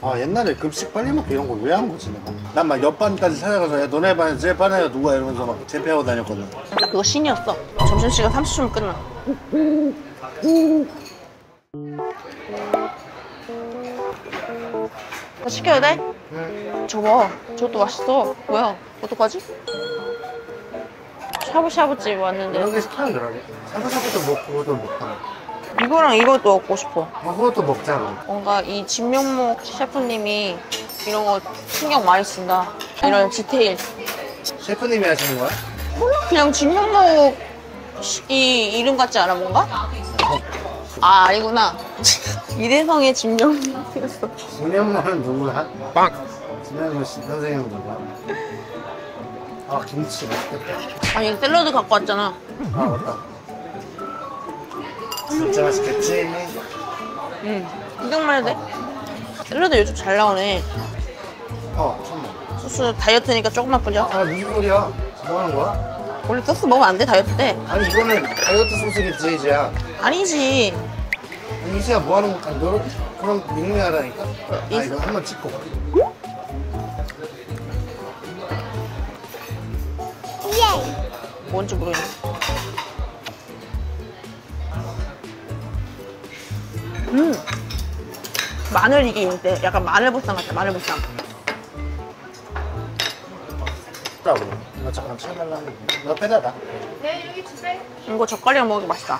아 옛날에 급식 빨리 먹기 이런 거 왜 한 거지 내가? 난 막 옆반까지 찾아가서 야 너네 반에 제일 빠네가 누구야 이러면서 막 제패하고 다녔거든. 그거 신이었어. 점심시간 30초면 끝나. 나 시켜야 돼? 응. 저거 저것도 맛있어. 뭐야? 어떡하지? 샤브샤브집 왔는데 이런 게 시키면 그러게. 샤브샤브도 먹고 그것도 먹잖아. 이거랑 이것도 먹고 싶어. 그것도 먹잖아. 뭔가 이 진명목 셰프님이 이런 거 신경 많이 쓴다. 이런 디테일. 셰프님이 하시는 거야? 몰라, 그냥 진명목 이 이름 같지 않아 뭔가? 아 아니구나. 이대성의 진명목이었어. 진명모는 누구야? 빵! 진명모 씨 선생님 누구야? 아 김치 맛있겠다. 아니 샐러드 갖고 왔잖아. 아 맞다. 진짜 맛있겠지? 응. 구경만 해도 돼? 샐러드 요즘 잘 나오네. 천만. 소스 다이어트니까 조금만 뿌려. 아 무슨 소리야? 뭐 하는 거야? 원래 소스 먹으면 안 돼 다이어트 때. 아니 이거는 다이어트 소스겠지 이제야. 아니지. 이제야 뭐 하는 거야? 너 그럼 밍밍하다니까? 아 이거 한번 찍고. 뭔지 모르겠네. 마늘 이게 있는데 약간 마늘보쌈 같아. 마늘보쌈. 라고. 나 잠깐 쳐달라는 너 빼다가. 이거 젓갈이랑 먹으면 맛있다.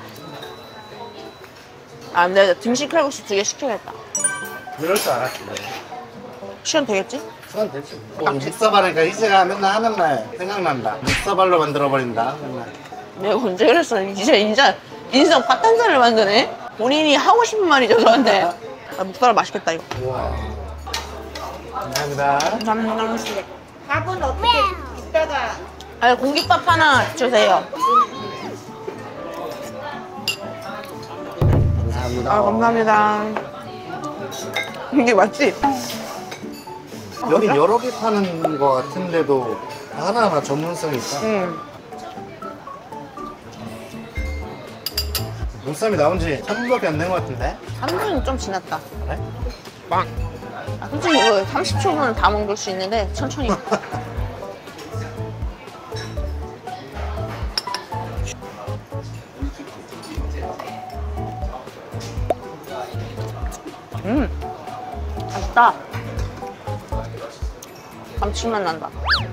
아 근데 등심 칼국수 2개 시켜야겠다. 이럴 줄 알았지. 시간 되겠지? 시간 되지. 믹서발이니까 희재가 맨날 하는 말 생각난다. 믹서발로 만들어버린다 맨날. 내가 언제 그랬어? 이제 인성 파탄자를 만드네? 본인이 하고 싶은 말이죠 저한테. 아, 묵살은 맛있겠다 이거. 우와. 감사합니다. 감사합니다. 밥은 어떻게 이따가 아, 공깃밥 하나 주세요. 감사합니다. 아, 감사합니다. 이게 맞지? 여기 여러 개 파는 거 같은데도 하나하나 전문성이 있다. 응. 눈쌈이 나온 지 3분밖에 안 된 것 같은데? 3분은 좀 지났다. 그래? 빵! 아, 솔직히 이거 30초면 다 먹을 수 있는데 천천히. 맛있다. 감칠맛 난다.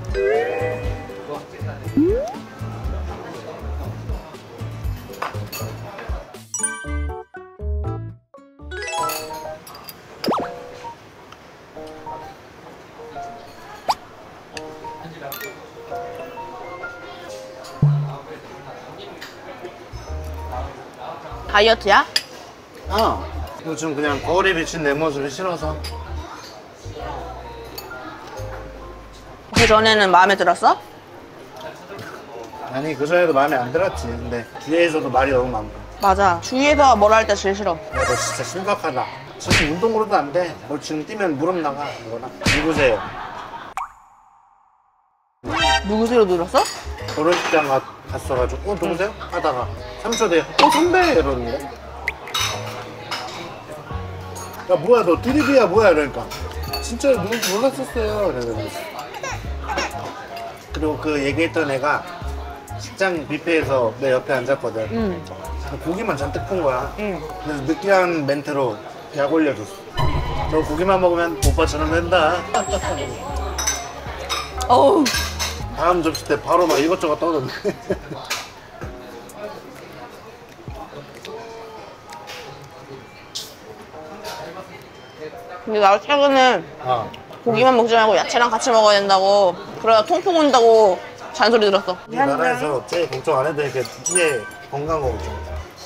다이어트야? 요즘 그냥 거울에 비친 내 모습이 싫어서. 그 전에는 마음에 들었어? 아니 그전에도 마음에 안 들었지. 근데 뒤에서도 말이 너무 많고. 맞아. 주위에서 뭐라 할 때 제일 싫어. 야 너 진짜 심각하다. 지금 운동으로도 안 돼. 너 지금 뛰면 무릎 나가. 이거나. 누구세요? 누구세요 늘었어? 결혼식장 갔어가지고 누구세요? 하다가 3초 뒤에 선배! 이러는데 야 뭐야 너 드립이야 뭐야 이러니까 진짜 누군지 몰랐었어요 이러는데 그리고 그 얘기했던 애가 식장 뷔페에서 내 옆에 앉았거든. 고기만 잔뜩 푼 거야. 그래서 느끼한 멘트로 약 올려줬어. 너 고기만 먹으면 오빠처럼 된다. 어우. 다음 접시 때 바로 막 이것저것 떠오르네. 근데 나 최근에 고기만 먹지 말고 야채랑 같이 먹어야 된다고, 그래야 통풍 온다고 잔소리 들었어. 우리나라에서 제일 걱정 안 해도 이렇게 뒤에 건강 걱정.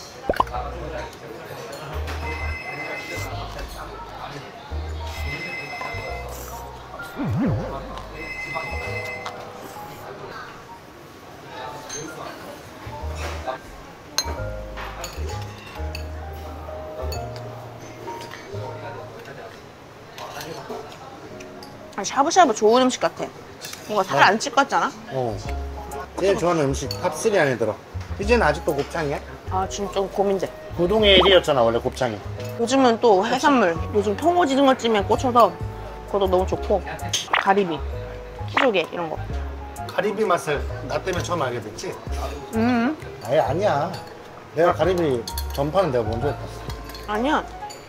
샤브샤브 좋은 음식 같아. 뭔가 살 안 찔 것 같지 않아? 제일 좋아하는 음식 탑3 안에 들어. 이제는 아직도 곱창이야? 아 지금 좀 고민돼. 구동의 1위였잖아 원래 곱창이. 요즘은 또 해산물, 요즘 통오징어찜에 꽂혀서 그것도 너무 좋고, 가리비, 키조개 이런 거. 가리비 맛을 나 때문에 처음 알게 됐지? 아예 아니야. 내가 가리비 전파는 내가 먼저 했다. 아니야.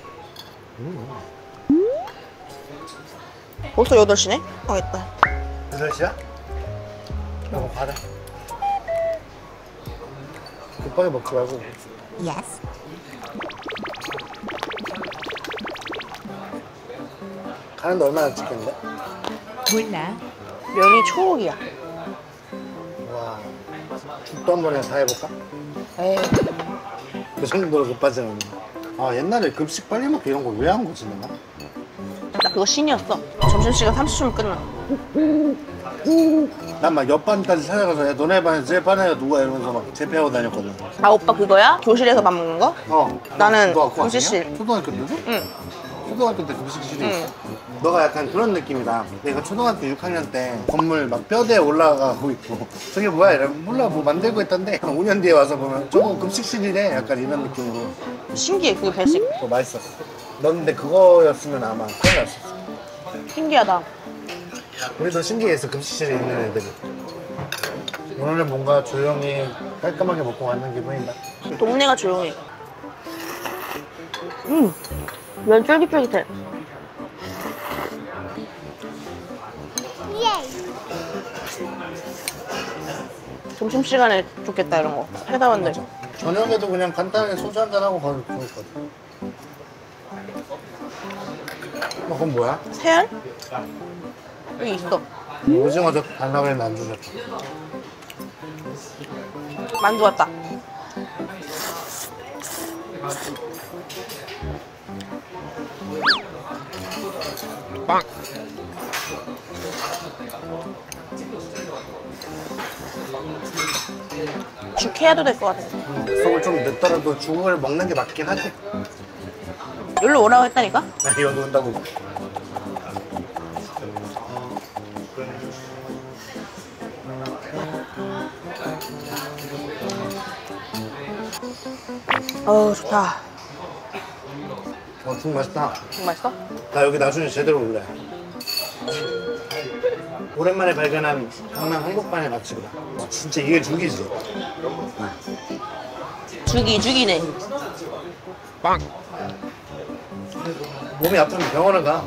벌써 8시네? 가겠다. 8시야? 너무 가자. 급하게 먹지 말고. Yes. 가는데 얼마나 찍겠는데? 몰라. 면이 초록이야. 와, 죽도 한 번에 다 해볼까? 에이. 그 정도로 급하지 않은데. 아, 옛날에 급식 빨리 먹기 이런 거 왜 한 거지, 내가? 나 그거 신이었어. 점심시간 30초면 끝나. 난 막 옆반까지 찾아가서 야, 너네 반에 제 반에 누가 이러면서 막 제패하고 다녔거든. 아, 오빠 그거야? 교실에서 밥 먹는 거? 어. 나는 너 그거 급식실. 아니야? 초등학교 때도? 응. 초등학교 때 급식실이 있어. 너가 약간 그런 느낌이다. 내가 초등학교 6학년 때 건물 막 뼈대에 올라가고 있고 저게 뭐야? 이러면 몰라 뭐 만들고 있던데 한 5년 뒤에 와서 보면 저거 급식실이래. 약간 이런 느낌으로. 신기해, 그 배식. 그거 맛있었어. 넌 근데 그거였으면 아마 큰일 났었어. 신기하다. 우리도 신기했어. 급식실에 있는 애들이. 오늘은 뭔가 조용히 깔끔하게 먹고 가는 기분이다. 동네가 조용해. 면 쫄깃쫄깃해. 점심시간에 좋겠다, 이런 거. 회사원들. 저녁에도 그냥 간단하게 소주 한잔하고 가도 좋을 것 같아. 그건 뭐야? 새알? 여기 있어. 오징어 젓 달라고 했는데 안 주셨다. 만두 왔다. 빵! 죽 해야도 될 것 같아. 속을 좀 늦더라도 죽을 먹는 게 맞긴 하지. 여기로 오라고 했다니까? 나 여기 온다고. 어우, 좋다. 죽 맛있다. 죽 맛있어? 나 여기 나중에 제대로 올래. 오랜만에 발견한 강남 한복판의 맛집이다. 와, 진짜 이게 죽이지. 죽이네. 빵! 몸이 아프면 병원을 가.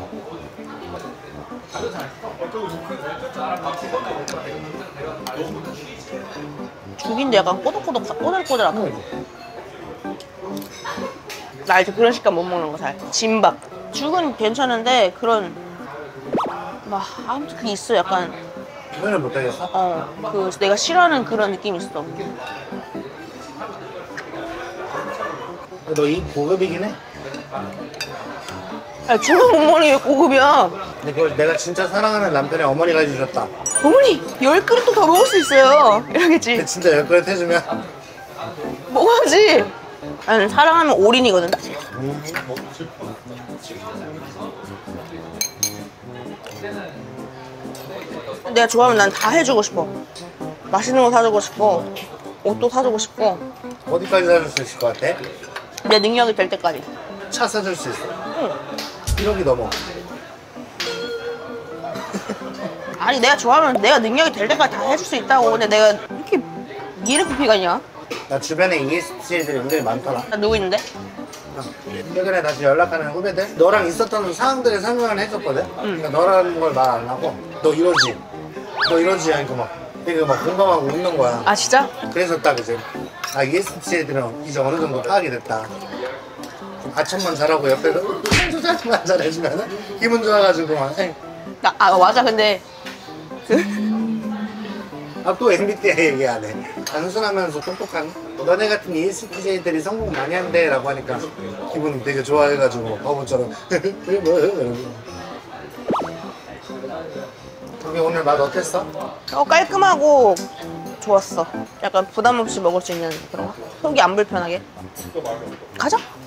죽인데 약간 꼬들꼬들하다. 나 알지? 그런 식감 못 먹는 거 잘. 진밥. 죽은 괜찮은데 그런 막 아무튼 그게 있어. 약간 표현을 못하겠어? 그 내가 싫어하는 그런 느낌이 있어. 너 이 고급이긴 해. 아, 죽은 못 먹는 게 고급이야. 근데 그걸 내가 진짜 사랑하는 남편의 어머니가 해주셨다. 어머니 10그릇도 더 먹을 수 있어요. 이러겠지. 근데 진짜 10그릇 해주면 먹어야지. 나는 사랑하면 올인이거든. 내가 좋아하면 난 다 해주고 싶어. 맛있는 거 사주고 싶고 옷도 사주고 싶고 어디까지 사줄 수 있을 것 같아? 내 능력이 될 때까지. 차 사줄 수 있어. 응. 1억이 넘어. 아니 내가 좋아하면 내가 능력이 될 때까지 다 해줄 수 있다고. 근데 내가 이렇게 미래피피가 있냐? 나 주변에 ESTJ들이 은근히 많더라. 나 누구 있는데? 최근에 다시 연락하는 후배들 너랑 있었던 상황들을 설명을 해줬거든. 그러니까 너라는 걸 말 안 하고 너 이러지 하니까 막 되게 막 공감하고 웃는 거야. 아 진짜? 그래서 딱 이제 아 ESTJ들은 이제 어느 정도 파악이 됐다. 아첨만 잘하고 옆에서 조작만 잘해주면은 기분 좋아가지고 막 맞아. 근데 아 또 MBTI 얘기하네. 단순하면서 똑똑한 너네 같은 ESTJ들이 성공 많이 한대 라고 하니까 기분이 되게 좋아해가지고 바보처럼 그게 뭐예요? 이러면서. 우리 오늘 맛 어땠어? 깔끔하고 좋았어. 약간 부담 없이 먹을 수 있는 그런 거. 속이 안 불편하게. 가자.